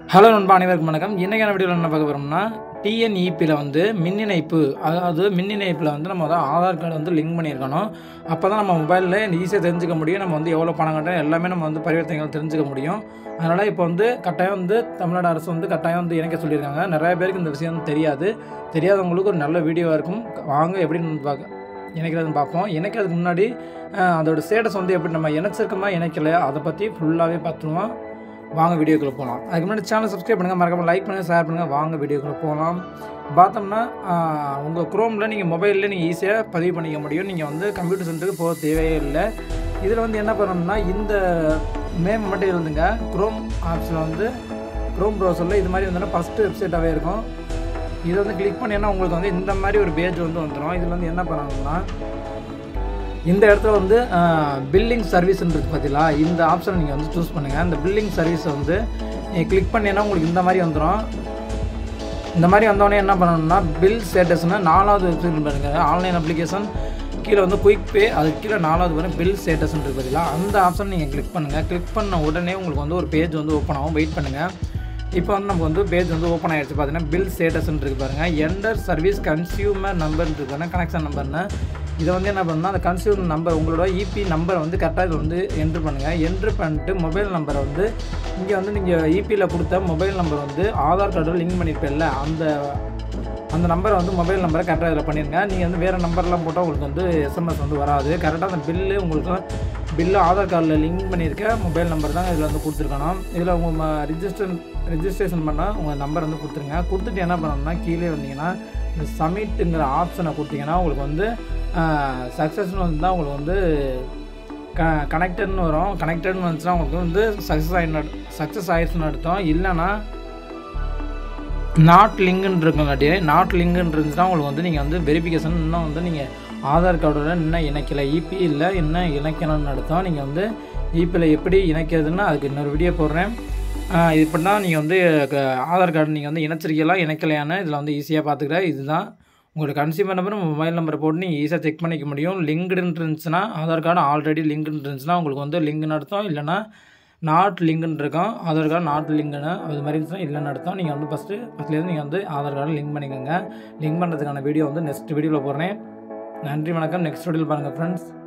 Hello நண்பா, அனைவருக்கும் வணக்கம். இன்றைக்கான வீடியோவில் என்ன பார்க்க போகிறோம்னா, டிஎன்இபியில் வந்து மின் இணைப்பு, அதாவது மின் இணைப்பில் வந்து நம்ம ஆதார் கார்டு வந்து லிங்க் பண்ணியிருக்கணும். அப்போ தான் நம்ம மொபைலில் ஈஸியாக தெரிஞ்சுக்க முடியும். நம்ம வந்து எவ்வளோ பணம் கட்டணும் எல்லாமே நம்ம வந்து பரிவர்த்தனைகள் தெரிஞ்சுக்க முடியும். அதனால் இப்போ வந்து கட்டாயம் வந்து தமிழ்நாடு அரசு வந்து கட்டாயம் வந்து இணைக்க சொல்லியிருக்காங்க. நிறைய பேருக்கு இந்த விஷயம் தெரியாது. தெரியாதவங்களுக்கு ஒரு நல்ல வீடியோவாக இருக்கும். வாங்க எப்படின்னு இணைக்கிறதுன்னு பார்ப்போம். இணைக்கிறதுக்கு முன்னாடி அதோட ஸ்டேட்டஸ் வந்து எப்படி நம்ம இணைச்சிருக்கோமா இணைக்கலையா அதை பற்றி ஃபுல்லாகவே பார்த்துருவோம். வாங்க வீடியோக்குள்ளே போகலாம். அதுக்கு முன்னாடி சேனல் சப்ஸ்கிரைப் பண்ணுங்கள், மறக்காமல் லைக் பண்ணுங்கள், ஷேர் பண்ணுங்கள். வாங்க வீடியோக்குள்ளே போகலாம். பார்த்தோம்னா உங்கள் குரோமில் நீங்கள் மொபைலில் நீங்கள் ஈஸியாக பதிவு பண்ணிக்க முடியும். நீங்கள் வந்து கம்ப்யூட்டர் சென்டருக்கு போக தேவையே இல்லை. இதில் வந்து என்ன பண்ணணும்னா, இந்த நேம் மட்டும் இருந்துங்க. குரோம் ஆப்ஸில் வந்து குரோம் ப்ரௌசரில் இது மாதிரி வந்து ஃபஸ்ட்டு வெப்சைட்டாகவே இருக்கும். இதை வந்து கிளிக் பண்ணிங்கன்னா உங்களுக்கு வந்து இந்த மாதிரி ஒரு பேஜ் வந்து வந்துடும். இதில் வந்து என்ன பண்ணணும்னா, இந்த இடத்துல வந்து பில்லிங் சர்வீஸ்ன்றது பார்த்தீங்களா, இந்த ஆப்ஷனை நீங்கள் வந்து சூஸ் பண்ணுங்கள். இந்த பில்லிங் சர்வீஸை வந்து நீங்கள் கிளிக் பண்ணிங்கன்னா உங்களுக்கு இந்த மாதிரி வந்துடும். இந்த மாதிரி வந்தோடனே என்ன பண்ணணும்னா, பில் ஸ்டேட்டஸ்னால் 4வது வெப்சைட் பாருங்கள். ஆன்லைன் அப்ளிகேஷன் கீழே வந்து குயிக் பே, அதுக்கு கீழே 4வது வரும் பில் ஸ்டேட்டஸ்ன்றது பார்த்தீங்களா, அந்த ஆப்ஷன் நீங்கள் கிளிக் பண்ணுங்கள். கிளிக் பண்ண உடனே உங்களுக்கு வந்து ஒரு பேஜ் வந்து ஓப்பன் ஆகும். வெயிட் பண்ணுங்கள். இப்போ வந்து நமக்கு வந்து பேஜ் வந்து ஓப்பன் ஆகிடுச்சு. பார்த்தீங்கன்னா பில் ஸ்டேட்டஸ்ன்னு இருக்குது பாருங்கள். என்டர் சர்வீஸ் கன்சியூமர் நம்பர்னு இருக்குது, கனெக்ஷன் நம்பர்னு. இதை வந்து என்ன பண்ணணும்னா, அந்த கன்சியூமர் நம்பர் உங்களோட இபி நம்பரை வந்து கரெக்டாக இதில் வந்து என்ட்ரு பண்ணுங்கள். என்ட்ரு பண்ணிட்டு மொபைல் நம்பரை வந்து இங்கே வந்து நீங்கள் இபியில் கொடுத்த மொபைல் நம்பர் வந்து ஆதார் கார்டு லிங்க் பண்ணியிருப்பேன்ல, அந்த நம்பரை வந்து மொபைல் நம்பரை கரெக்டாக இதில் பண்ணிடுங்க. நீங்கள் வந்து வேறு நம்பர்லாம் போட்டால் உங்களுக்கு வந்து எஸ்எம்எஸ் வந்து வராது. கரெக்டாக அந்த உங்களுக்கு பில்லு ஆதார் கார்டில் லிங்க் பண்ணியிருக்க மொபைல் நம்பர் தான் இதில் வந்து கொடுத்துருக்கணும். இதில் உங்கள் ரிஜிஸ்ட்ரேஷன் பண்ணால் உங்கள் நம்பர் வந்து கொடுத்துருங்க. கொடுத்துட்டு என்ன பண்ணணும்னா, கீழே வந்தீங்கன்னா இந்த சப்மிட்டுங்கிற ஆப்ஷனை கொடுத்தீங்கன்னா உங்களுக்கு வந்து சக்ஸஸ்னு வந்து தான் உங்களுக்கு வந்து கனெக்டட்னு வரும். கனெக்டட்னு வந்துச்சுன்னா உங்களுக்கு வந்து சக்ஸஸ் ஆயிடுச்சுன்னு அர்த்தம். இல்லைன்னா நாட் லிங்குன்னு இருக்குங்காட்டி, நாட் லிங்குன்னு இருந்துச்சுன்னா உங்களுக்கு வந்து நீங்கள் வந்து வெரிஃபிகேஷன் இன்னும் வந்து நீங்கள் ஆதார் கார்டோட இன்னும் இணைக்கலை, இபி இல்லை இன்னும் இணைக்கணும்னு அர்த்தம். நீங்கள் வந்து இபியில் எப்படி இணைக்கிறதுன்னு அதுக்கு இன்னொரு வீடியோ போடுறேன். இது பண்ணால் நீங்கள் வந்து ஆதார் கார்டு நீங்கள் வந்து இணைச்சிருக்கலாம் இணைக்கலையான்னு இதில் வந்து ஈஸியாக பார்த்துக்கிறேன். இதுதான் உங்களோட கன்சியூமர் நம்பர், மொபைல் நம்பரை போட்டு நீங்கள் ஈஸியாக செக் பண்ணிக்க முடியும். லிங்க்டுன்னு இருந்துச்சுன்னா ஆதார் கார்டு ஆல்ரெடி லிங்க்டுன்னு இருந்துச்சுன்னா உங்களுக்கு வந்து லிங்க்னு அர்த்தம். இல்லைனா நாட் லிங்க்னு இருக்கும், ஆதார் கார்டு நாட் லிங்க்னு அது மாதிரி இருந்துச்சுன்னா இல்லைன்னு அர்த்தம். நீங்கள் வந்து ஃபஸ்ட்லேருந்து நீங்கள் வந்து ஆதார் கார்டு லிங்க் பண்ணிக்கோங்க. லிங்க் பண்ணுறதுக்கான வீடியோ வந்து நெக்ஸ்ட் வீடியோவில் போடுறேன். நன்றி, வணக்கம். நெக்ஸ்ட் வீடியோவில் பாருங்கள் ஃப்ரெண்ட்ஸ்.